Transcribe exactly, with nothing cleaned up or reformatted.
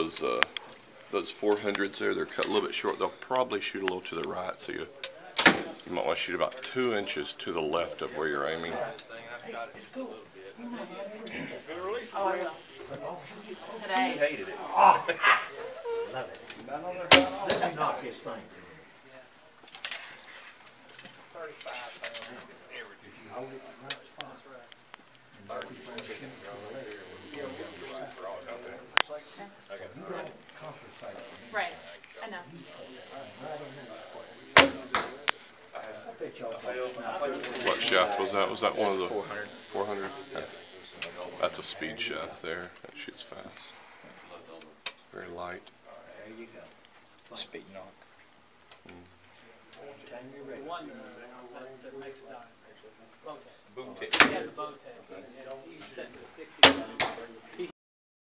those uh, those four hundreds there, they're cut a little bit short. They'll probably shoot a little to the right, so you you might want to shoot about two inches to the left of where you're aiming. Oh, I will. Today. He hated it. Oh. Love it. Let me knock this thing. thirty-five pounds. Hold it in the right spot. That's right. Right. I know. What shaft was that? Was that one of the four hundred? four hundred? Yeah. That's a speed shaft there. That shoots fast. Very light. There you go. Speed knock. Time you're ready.